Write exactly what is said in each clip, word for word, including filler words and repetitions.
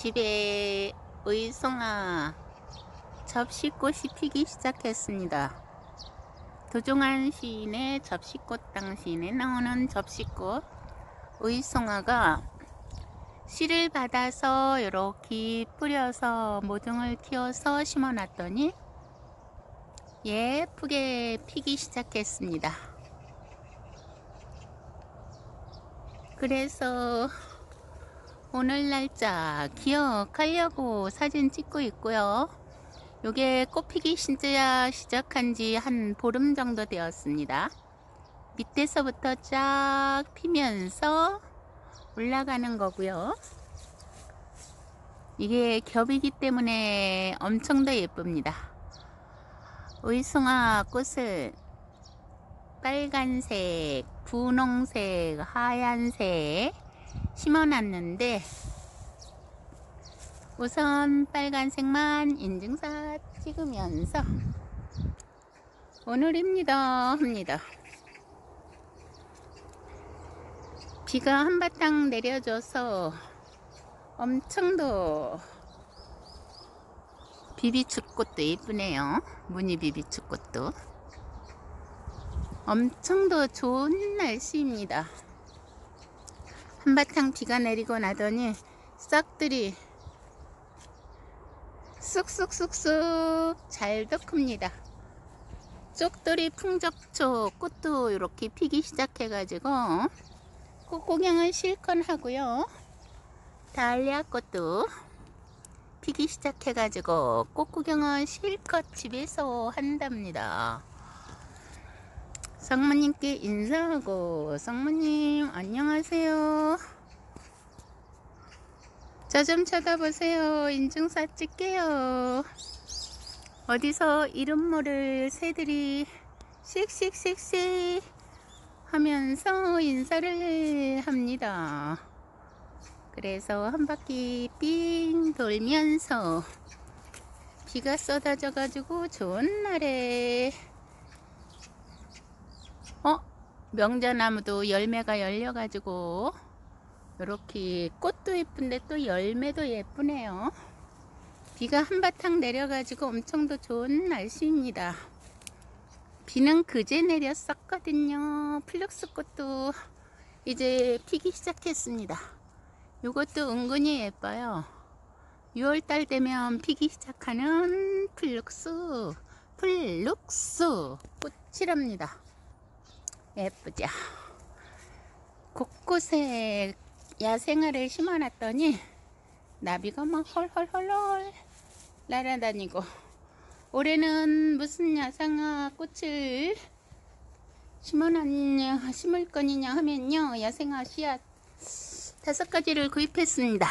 집에 의송아 접시꽃이 피기 시작했습니다. 도종환 시인의 접시꽃 당신에 나오는 접시꽃, 의송아가 씨를 받아서 이렇게 뿌려서 모종을 키워서 심어놨더니 예쁘게 피기 시작했습니다. 그래서 오늘 날짜 기억하려고 사진 찍고 있고요. 요게 꽃피기 진짜 시작한 지 한 보름 정도 되었습니다. 밑에서부터 쫙 피면서 올라가는 거고요. 이게 겹이기 때문에 엄청 더 예쁩니다. 의송아 꽃을 빨간색, 분홍색, 하얀색 심어놨는데 우선 빨간색만 인증샷 찍으면서 오늘입니다 합니다. 비가 한바탕 내려줘서 엄청 더 비비춧꽃도 예쁘네요. 무늬 비비춧꽃도 엄청 더 좋은 날씨입니다. 한바탕 비가 내리고 나더니 싹들이 쑥쑥쑥쑥 잘도 큽니다. 쪽돌이 풍접초 꽃도 이렇게 피기 시작해 가지고 꽃 구경을 실컷 하고요. 달리아 꽃도 피기 시작해 가지고 꽃 구경을 실컷 집에서 한답니다. 성모님께 인사하고, 성모님 안녕하세요. 저 좀 쳐다보세요. 인증샷 찍게요. 어디서 이름 모를 새들이 씩씩씩씩 하면서 인사를 합니다. 그래서 한 바퀴 삥 돌면서 비가 쏟아져 가지고 좋은 날에 어? 명자나무도 열매가 열려 가지고 이렇게 꽃도 예쁜데 또 열매도 예쁘네요. 비가 한바탕 내려가지고 엄청 더 좋은 날씨입니다. 비는 그제 내렸었거든요. 플럭스 꽃도 이제 피기 시작했습니다. 이것도 은근히 예뻐요. 유월달 되면 피기 시작하는 플룩스 플룩스 꽃이랍니다. 예쁘죠? 곳곳에 야생화를 심어놨더니 나비가 막 헐헐헐헐 날아다니고, 올해는 무슨 야생화 꽃을 심어놨냐 심을 거냐 하면요, 야생화 씨앗 다섯 가지를 구입했습니다.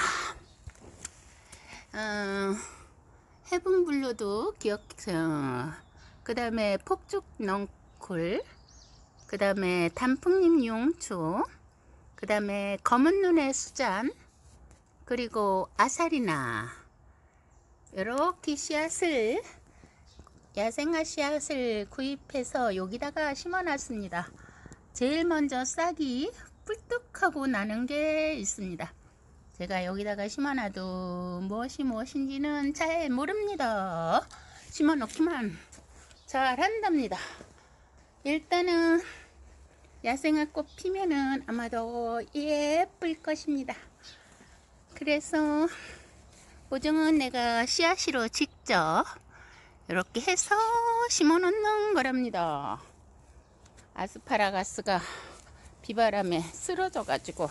어, 헤븐블루도 기억해요. 그 다음에 폭죽 넝쿨, 그 다음에 단풍잎 용초, 그 다음에 검은 눈의 수잔, 그리고 아사리나, 이렇게 씨앗을 야생화 씨앗을 구입해서 여기다가 심어놨습니다. 제일 먼저 싹이 뿔뚝하고 나는 게 있습니다. 제가 여기다가 심어놔도 무엇이 무엇인지는 잘 모릅니다. 심어놓기만 잘 한답니다. 일단은 야생화 꽃 피면은 아마도 예쁠 것입니다. 그래서 모종은 내가 씨앗으로 직접 이렇게 해서 심어 놓는 거랍니다. 아스파라가스가 비바람에 쓰러져 가지고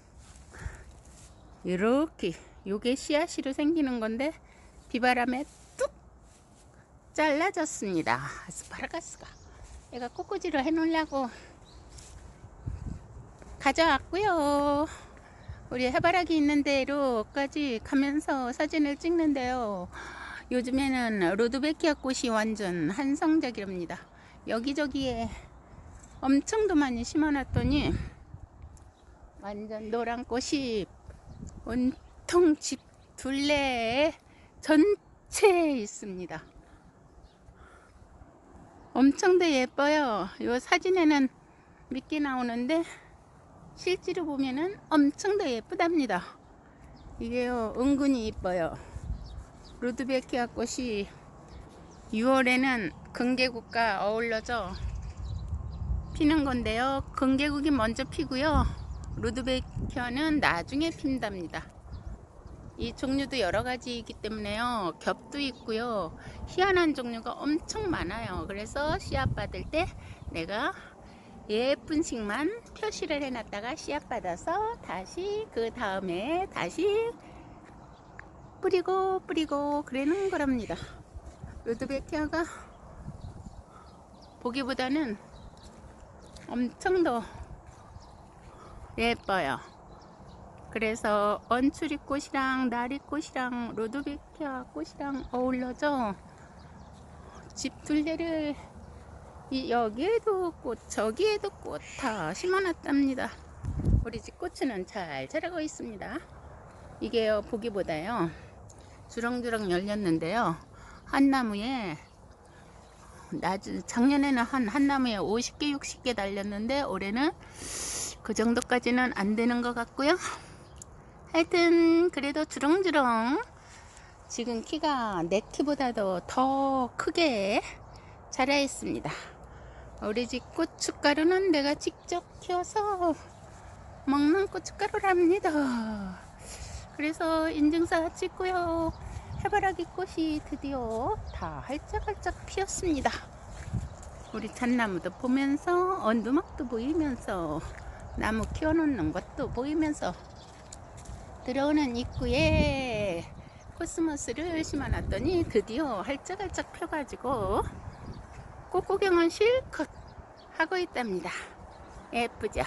이렇게, 요게 씨앗으로 생기는 건데 비바람에 뚝 잘라졌습니다. 아스파라가스가 내가 꽃꽂이를 해 놓으려고 가져왔고요. 우리 해바라기 있는 데로까지 가면서 사진을 찍는데요, 요즘에는 루드베키아 꽃이 완전 한성적이랍니다. 여기저기에 엄청 더 많이 심어놨더니 완전 노란 꽃이 온통 집 둘레 전체에 있습니다. 엄청 더 예뻐요. 이 사진에는 몇 개 나오는데 실제로 보면은 엄청 더 예쁘답니다. 이게요 은근히 이뻐요. 루드베키아 꽃이 유월에는 금계국과 어울려져 피는 건데요. 금계국이 먼저 피고요. 루드베키아는 나중에 핀답니다. 이 종류도 여러 가지이기 때문에요. 겹도 있고요. 희한한 종류가 엄청 많아요. 그래서 씨앗 받을 때 내가 예쁜 식만 표시를 해놨다가 씨앗 받아서 다시 그 다음에 다시 뿌리고 뿌리고 그러는 거랍니다. 루드베키아가 보기보다는 엄청 더 예뻐요. 그래서 언추리꽃이랑 나리꽃이랑 루드베키아 꽃이랑 어울려져 집 둘레를 여기에도 꽃 저기에도 꽃 다 심어놨답니다. 우리 집 고추는 잘 자라고 있습니다. 이게요 보기보다요 주렁주렁 열렸는데요. 한 나무에 작년에는 한, 한 나무에 오십 개 육십 개 달렸는데 올해는 그 정도까지는 안 되는 것 같고요. 하여튼 그래도 주렁주렁 지금 키가 내 키보다도 더 크게 자라 있습니다. 우리 집 고춧가루는 내가 직접 키워서 먹는 고춧가루랍니다. 그래서 인증사 찍고요. 해바라기 꽃이 드디어 다 활짝활짝 피었습니다. 우리 잣나무도 보면서 언두막도 보이면서 나무 키워놓는 것도 보이면서 들어오는 입구에 코스모스를 심어놨더니 드디어 활짝활짝 펴가지고 꽃구경은 실컷 하고 있답니다. 예쁘죠?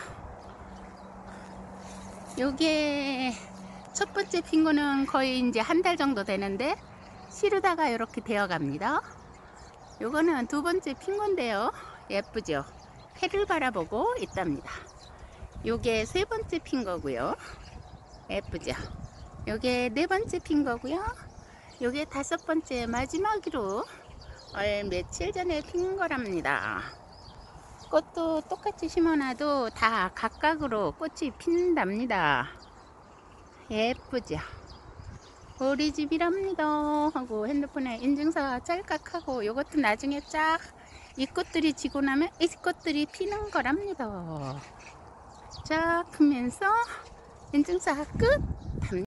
요게 첫 번째 핀 거는 거의 이제 한 달 정도 되는데 시르다가 이렇게 되어 갑니다. 요거는 두 번째 핀 건데요. 예쁘죠? 해를 바라보고 있답니다. 요게 세 번째 핀 거고요. 예쁘죠? 요게 네 번째 핀 거고요. 요게 다섯 번째 마지막으로 얼 며칠 전에 핀 거랍니다. 꽃도 똑같이 심어놔도 다 각각으로 꽃이 핀답니다. 예쁘죠? 우리 집이랍니다 하고 핸드폰에 인증서 짤깍하고 요것도 나중에 쫙 이 꽃들이 지고 나면 이 꽃들이 피는 거랍니다. 쫙 피면서 인증서 끝.